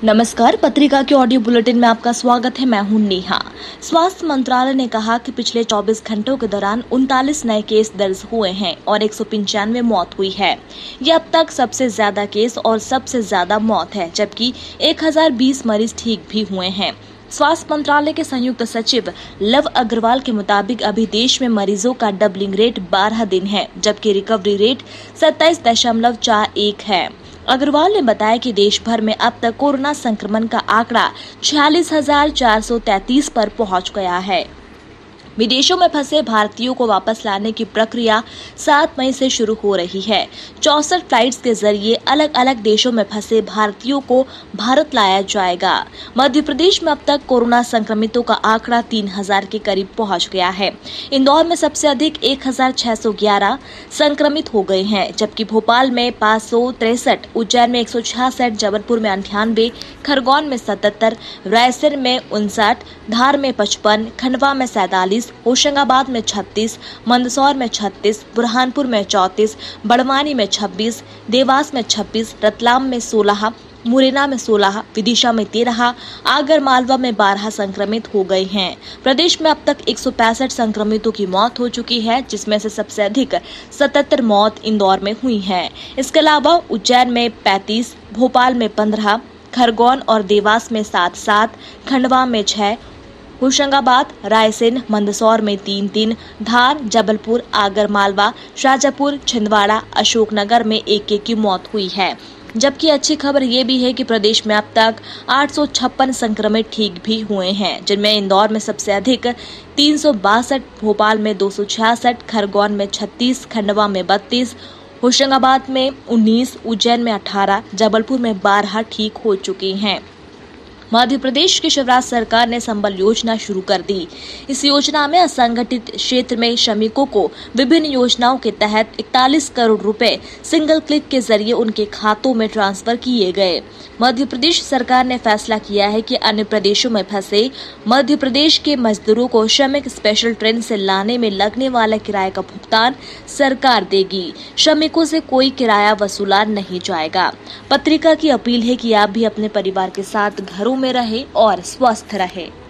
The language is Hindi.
नमस्कार, पत्रिका के ऑडियो बुलेटिन में आपका स्वागत है। मैं हूं नेहा। स्वास्थ्य मंत्रालय ने कहा कि पिछले 24 घंटों के दौरान 39 नए केस दर्ज हुए हैं और 195 मौत हुई है। ये अब तक सबसे ज्यादा केस और सबसे ज्यादा मौत है, जबकि 1020 मरीज ठीक भी हुए हैं। स्वास्थ्य मंत्रालय के संयुक्त सचिव लव अग्रवाल के मुताबिक अभी देश में मरीजों का डबलिंग रेट 12 दिन है, जबकि रिकवरी रेट 27.41 है। अग्रवाल ने बताया कि देश भर में अब तक कोरोना संक्रमण का आंकड़ा 46,433 पर पहुंच गया है। विदेशों में फंसे भारतीयों को वापस लाने की प्रक्रिया 7 मई से शुरू हो रही है। 64 फ्लाइट्स के जरिए अलग अलग देशों में फंसे भारतीयों को भारत लाया जाएगा। मध्य प्रदेश में अब तक कोरोना संक्रमितों का आंकड़ा 3000 के करीब पहुंच गया है। इंदौर में सबसे अधिक 1611 संक्रमित हो गए हैं, जबकि भोपाल में 563, उज्जैन में 166, जबलपुर में 98, खरगोन में 77, रायसेन में 59, धार में 55, खंडवा में 47, होशंगाबाद में 36, मंदसौर में 36, बुरहानपुर में 34, बड़वानी में 26, देवास में 26, रतलाम में 16, मुरैना में 16, विदिशा में 13, आगर मालवा में 12 संक्रमित हो गए हैं। प्रदेश में अब तक 165 संक्रमितों की मौत हो चुकी है, जिसमें से सबसे अधिक 77 मौत इंदौर में हुई है। इसके अलावा उज्जैन में 35, भोपाल में 15, खरगोन और देवास में 7-7, खंडवा में 6, होशंगाबाद, रायसेन, मंदसौर में 3-3, धार, जबलपुर, आगर मालवा, शाजापुर, छिंदवाड़ा, अशोकनगर में 1-1 की मौत हुई है। जबकि अच्छी खबर ये भी है कि प्रदेश में अब तक 856 संक्रमित ठीक भी हुए हैं, जिनमें इंदौर में सबसे अधिक 362, भोपाल में 266, खरगोन में 36, खंडवा में 32, होशंगाबाद में 19, उज्जैन में 18, जबलपुर में 12 ठीक हो चुकी हैं। मध्य प्रदेश की शिवराज सरकार ने संबल योजना शुरू कर दी। इस योजना में असंगठित क्षेत्र में श्रमिकों को विभिन्न योजनाओं के तहत 41 करोड़ रुपए सिंगल क्लिक के जरिए उनके खातों में ट्रांसफर किए गए। मध्य प्रदेश सरकार ने फैसला किया है कि अन्य प्रदेशों में फंसे मध्य प्रदेश के मजदूरों को श्रमिक स्पेशल ट्रेन से लाने में लगने वाले किराए का भुगतान सरकार देगी। श्रमिकों से कोई किराया वसूला नहीं जाएगा। पत्रिका की अपील है कि आप भी अपने परिवार के साथ घरों में रहे और स्वस्थ रहे।